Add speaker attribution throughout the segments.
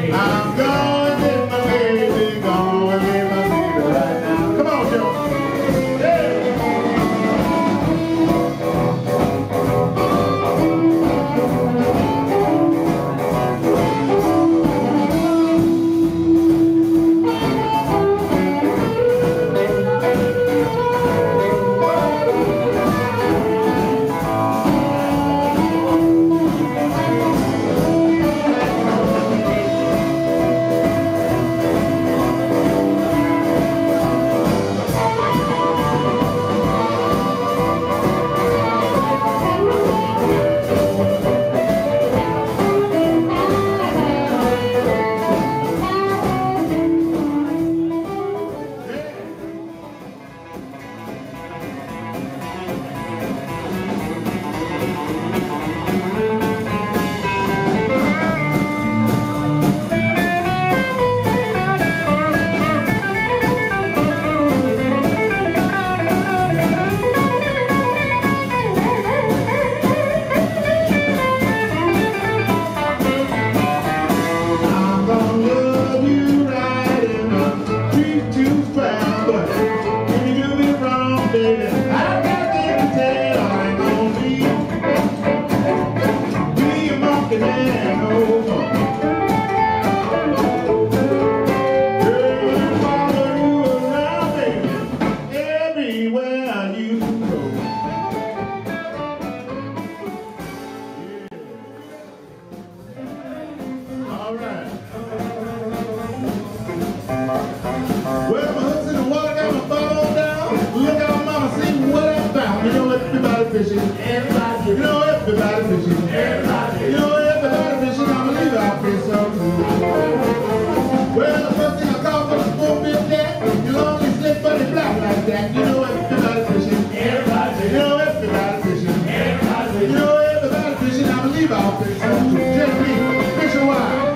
Speaker 1: I'm gonna get my baby, gonna get my baby right now. Come on, Joe. Fishing. Everybody, you know everybody fishing. Everybody, you know everybody fishing. I'ma leave out fish some too. Well, the first thing I call for the spoonbill cat. You long and slick, but it's black like that. You know everybody fishing. Everybody, you know everybody fishing. Everybody, you know everybody fishing. I'ma leave out fish some too. Just me, fish a while.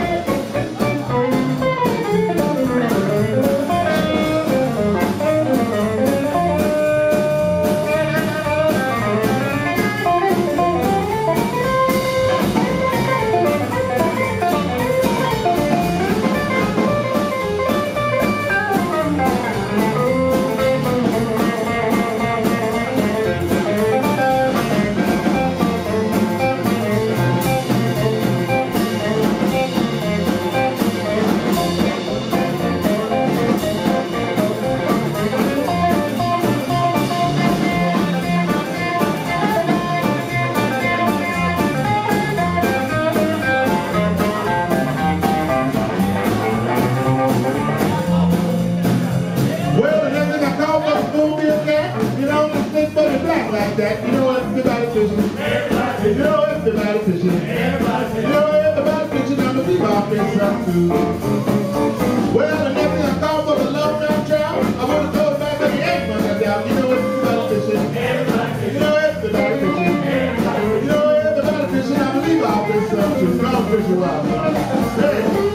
Speaker 1: Like that, you know everybody fishing. Everybody, you know everybody fishing. Everybody, you know everybody fishing. I'm gonna leave off fish some too. Well, the next thing I call for the love round trout. I want to throw it back on the egg when I doubt. You know everybody fishing. Everybody, you know everybody fishing. Everybody, you know everybody fishing. I'm gonna leave off fish some too. Come on, fish a while. Hey.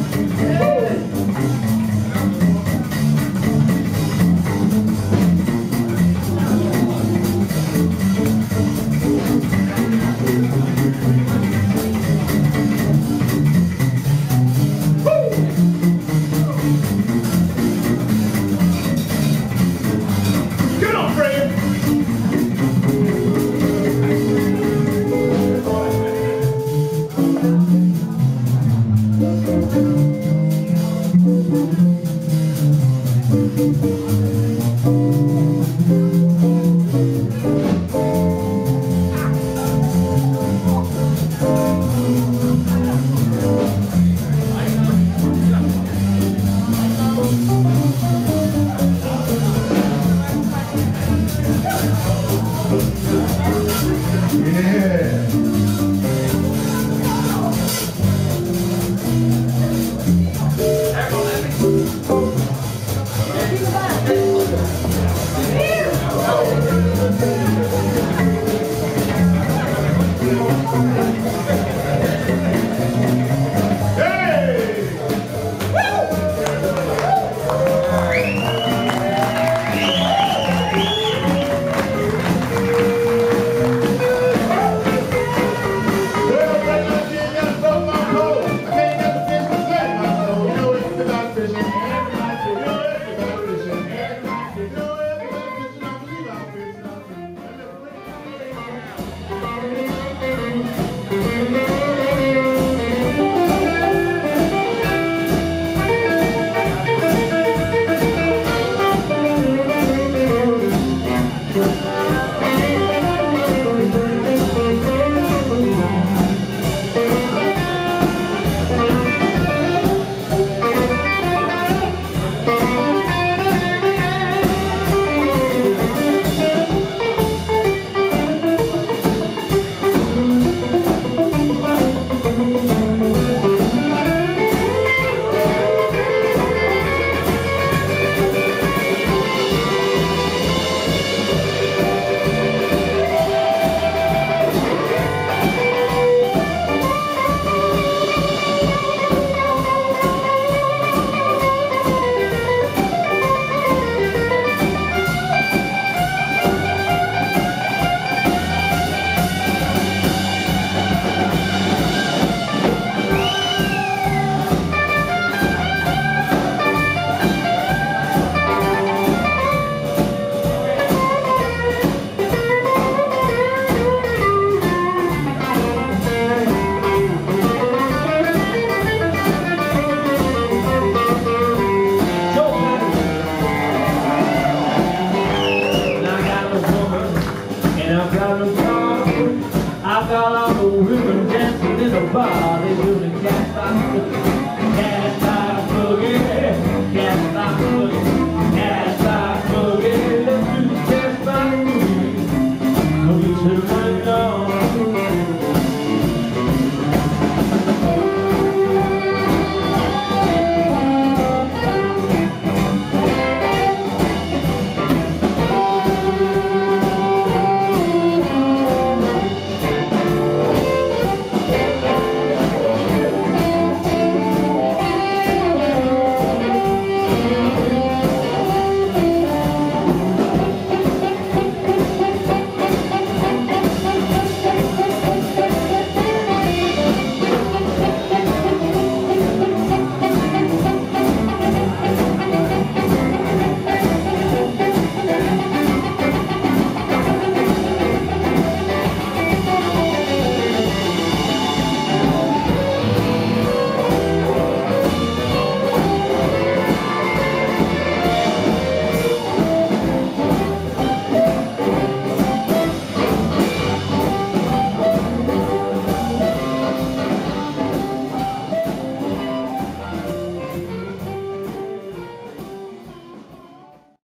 Speaker 2: I've got all the women dancing in the bar. They do the cat box,